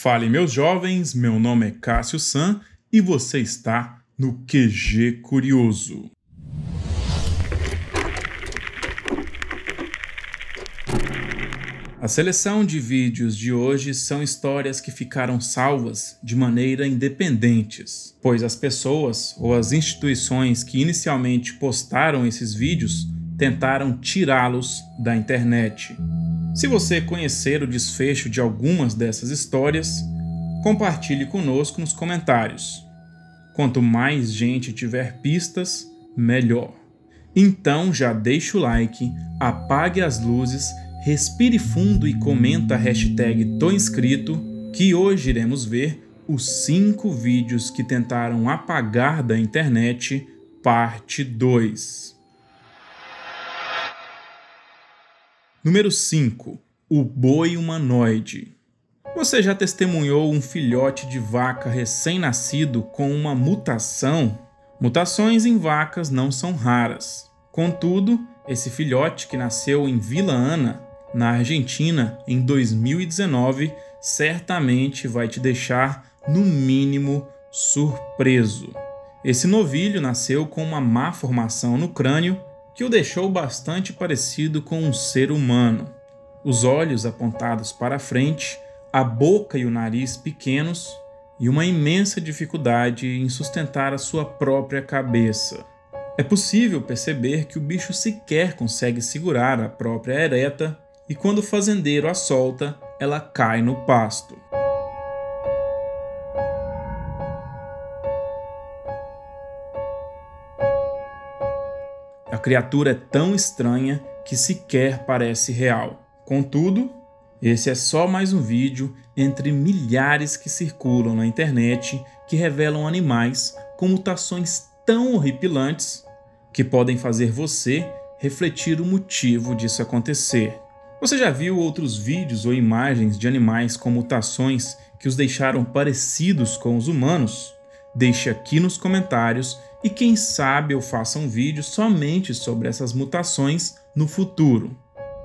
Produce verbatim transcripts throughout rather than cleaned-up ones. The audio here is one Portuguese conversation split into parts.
Fale, meus jovens, meu nome é Cássio San e você está no Q G Curioso. A seleção de vídeos de hoje são histórias que ficaram salvas de maneira independentes, pois as pessoas ou as instituições que inicialmente postaram esses vídeos tentaram tirá-los da internet. Se você conhecer o desfecho de algumas dessas histórias, compartilhe conosco nos comentários. Quanto mais gente tiver pistas, melhor. Então já deixa o like, apague as luzes, respire fundo e comenta a hashtag Tô Inscrito, que hoje iremos ver os cinco vídeos que tentaram apagar da internet, parte dois. Número cinco. O boi humanoide. Você já testemunhou um filhote de vaca recém-nascido com uma mutação? Mutações em vacas não são raras. Contudo, esse filhote que nasceu em Vila Ana, na Argentina, em dois mil e dezenove, certamente vai te deixar, no mínimo, surpreso. Esse novilho nasceu com uma má formação no crânio que o deixou bastante parecido com um ser humano. Os olhos apontados para frente, a boca e o nariz pequenos e uma imensa dificuldade em sustentar a sua própria cabeça. É possível perceber que o bicho sequer consegue segurar a própria ereta e quando o fazendeiro a solta, ela cai no pasto. A criatura é tão estranha que sequer parece real. Contudo, esse é só mais um vídeo entre milhares que circulam na internet que revelam animais com mutações tão horripilantes que podem fazer você refletir o motivo disso acontecer. Você já viu outros vídeos ou imagens de animais com mutações que os deixaram parecidos com os humanos? Deixe aqui nos comentários e quem sabe eu faça um vídeo somente sobre essas mutações no futuro.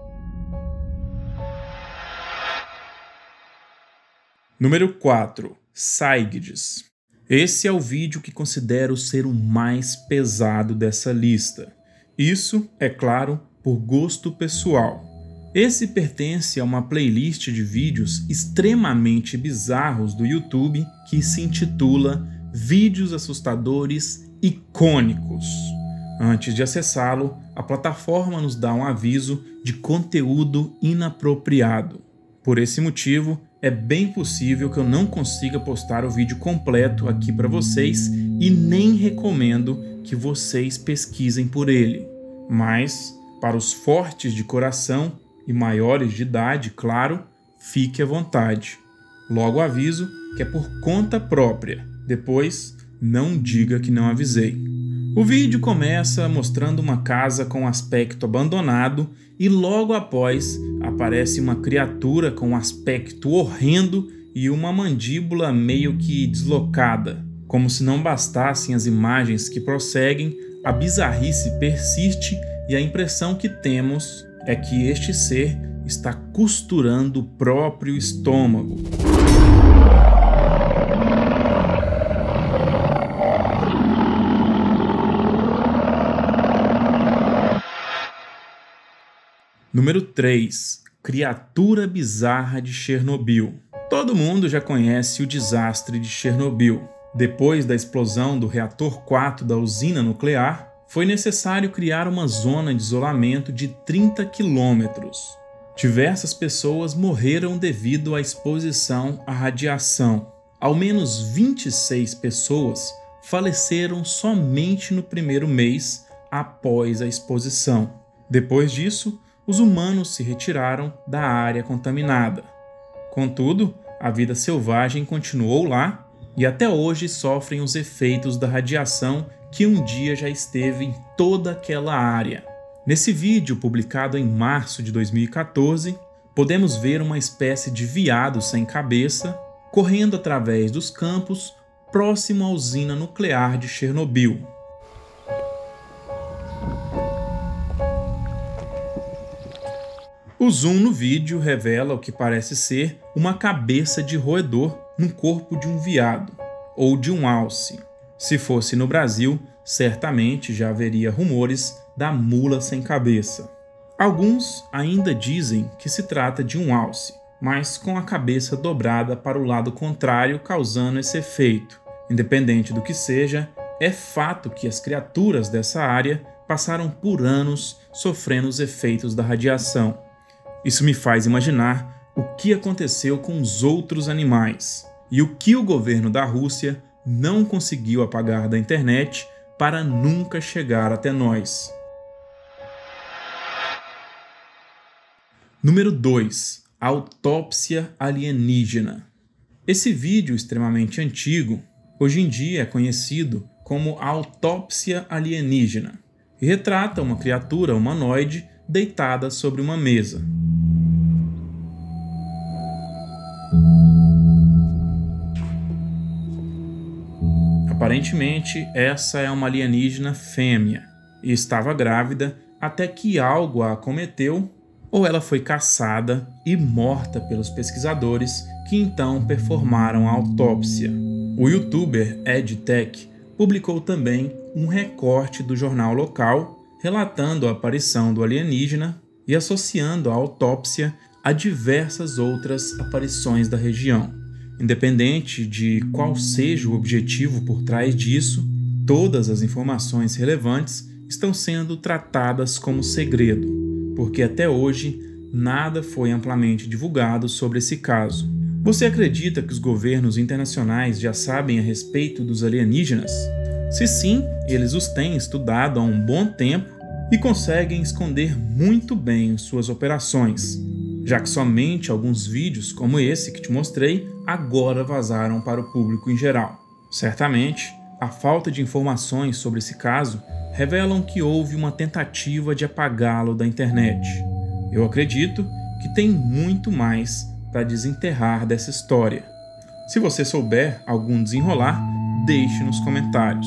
Número quatro. Saigdes. Esse é o vídeo que considero ser o mais pesado dessa lista. Isso, é claro, por gosto pessoal. Esse pertence a uma playlist de vídeos extremamente bizarros do YouTube que se intitula Vídeos Assustadores Icônicos. Antes de acessá-lo, a plataforma nos dá um aviso de conteúdo inapropriado. Por esse motivo, é bem possível que eu não consiga postar o vídeo completo aqui para vocês e nem recomendo que vocês pesquisem por ele. Mas, para os fortes de coração e maiores de idade, claro, fique à vontade. Logo aviso que é por conta própria. Depois, não diga que não avisei. O vídeo começa mostrando uma casa com aspecto abandonado e logo após aparece uma criatura com um aspecto horrendo e uma mandíbula meio que deslocada. Como se não bastassem as imagens que prosseguem, a bizarrice persiste e a impressão que temos é que este ser está costurando o próprio estômago. Número três. Criatura bizarra de Chernobyl. Todo mundo já conhece o desastre de Chernobyl. Depois da explosão do reator quatro da usina nuclear, foi necessário criar uma zona de isolamento de trinta quilômetros. Diversas pessoas morreram devido à exposição à radiação. Ao menos vinte e seis pessoas faleceram somente no primeiro mês após a exposição. Depois disso, os humanos se retiraram da área contaminada. Contudo, a vida selvagem continuou lá e até hoje sofrem os efeitos da radiação que um dia já esteve em toda aquela área. Nesse vídeo, publicado em março de dois mil e quatorze, podemos ver uma espécie de veado sem cabeça correndo através dos campos próximo à usina nuclear de Chernobyl. O zoom no vídeo revela o que parece ser uma cabeça de roedor no corpo de um veado, ou de um alce. Se fosse no Brasil, certamente já haveria rumores da mula sem cabeça. Alguns ainda dizem que se trata de um alce, mas com a cabeça dobrada para o lado contrário, causando esse efeito. Independente do que seja, é fato que as criaturas dessa área passaram por anos sofrendo os efeitos da radiação. Isso me faz imaginar o que aconteceu com os outros animais e o que o governo da Rússia não conseguiu apagar da internet para nunca chegar até nós. Número dois. Autópsia alienígena. Esse vídeo extremamente antigo, hoje em dia é conhecido como autópsia alienígena, e retrata uma criatura humanoide deitada sobre uma mesa. Aparentemente, essa é uma alienígena fêmea e estava grávida até que algo a acometeu ou ela foi caçada e morta pelos pesquisadores que então performaram a autópsia. O youtuber EdTech publicou também um recorte do jornal local relatando a aparição do alienígena e associando a autópsia a diversas outras aparições da região. Independente de qual seja o objetivo por trás disso, todas as informações relevantes estão sendo tratadas como segredo, porque até hoje nada foi amplamente divulgado sobre esse caso. Você acredita que os governos internacionais já sabem a respeito dos alienígenas? Se sim, eles os têm estudado há um bom tempo e conseguem esconder muito bem suas operações, já que somente alguns vídeos como esse que te mostrei agora vazaram para o público em geral. Certamente, a falta de informações sobre esse caso revelam que houve uma tentativa de apagá-lo da internet. Eu acredito que tem muito mais para desenterrar dessa história. Se você souber algum desenrolar, deixe nos comentários.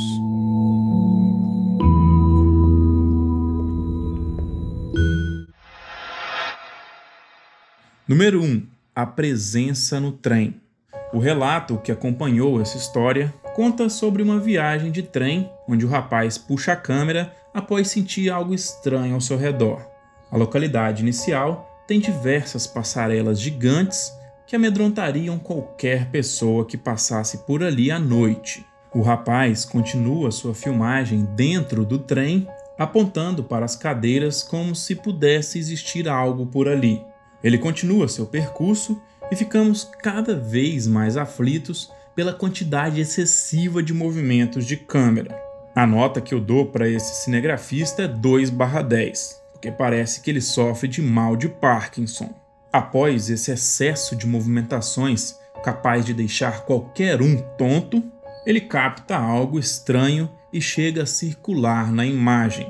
Número um. A presença no trem. O relato que acompanhou essa história conta sobre uma viagem de trem onde o rapaz puxa a câmera após sentir algo estranho ao seu redor. A localidade inicial tem diversas passarelas gigantes que amedrontariam qualquer pessoa que passasse por ali à noite. O rapaz continua sua filmagem dentro do trem, apontando para as cadeiras como se pudesse existir algo por ali. Ele continua seu percurso e ficamos cada vez mais aflitos pela quantidade excessiva de movimentos de câmera. A nota que eu dou para esse cinegrafista é dois barra dez, porque parece que ele sofre de mal de Parkinson. Após esse excesso de movimentações capaz de deixar qualquer um tonto, ele capta algo estranho e chega a circular na imagem.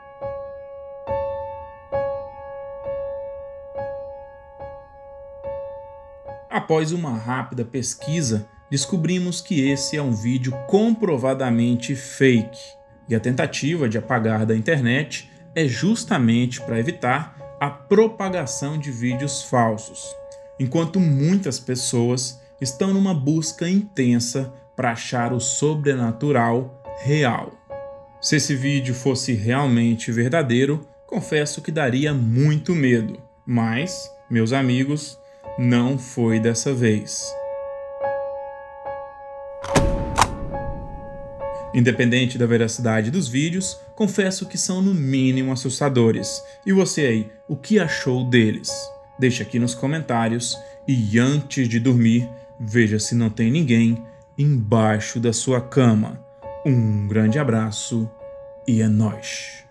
Após uma rápida pesquisa, descobrimos que esse é um vídeo comprovadamente fake, e a tentativa de apagar da internet é justamente para evitar a propagação de vídeos falsos, enquanto muitas pessoas estão numa busca intensa para achar o sobrenatural real. Se esse vídeo fosse realmente verdadeiro, confesso que daria muito medo, mas, meus amigos, não foi dessa vez. Independente da veracidade dos vídeos, confesso que são no mínimo assustadores. E você aí, o que achou deles? Deixa aqui nos comentários e antes de dormir, veja se não tem ninguém embaixo da sua cama. Um grande abraço e é nóis!